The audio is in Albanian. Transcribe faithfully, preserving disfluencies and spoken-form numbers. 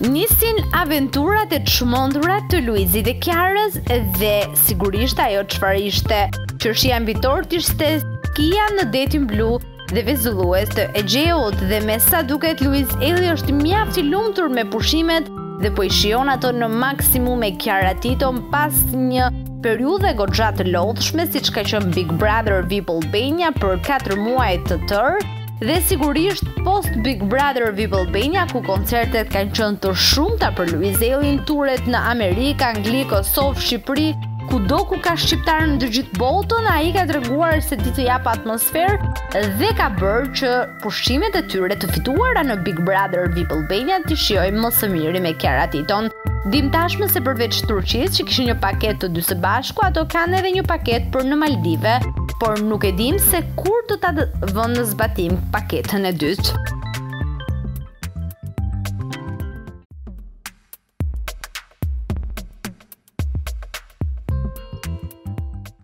Nisin aventurat e çmendura të Luizit dhe Kiarës dhe sigurisht ajo çfarë ishte qershia mbitor ishte skia në detin blu dhe vezullues të Ejllit dhe me sa duket Luiz Ejlli është mjaft i lumtur me pushimet dhe po i shijon ato në maksimum me Kiara Tito pas një periudhe goxha të lodhshme siç ka qenë Big Brother V I P Albania për katër muaj të tërë. Dhe sigurisht post Big Brother V I P Albania ku koncertet kanë qenë të shumta për Luiz Ejllin, turet në Amerikë, Angli, Kosovë, Shqipëri, kudo ku ka shqiptar në të gjithë botën, ai ka treguar se di të jap atmosferë dhe ka bërë që pushimet e tyre të fituara në Big Brother V I P Albania të shijojmë më së miri me Kiara Titon. Dim tashmë se përveç Turqisë që kishin një paketë të dy së bashku, ato kanë edhe një paketë për në Maldive, por nuk e dim se kur do ta vënë në zbatim paketën e dytë.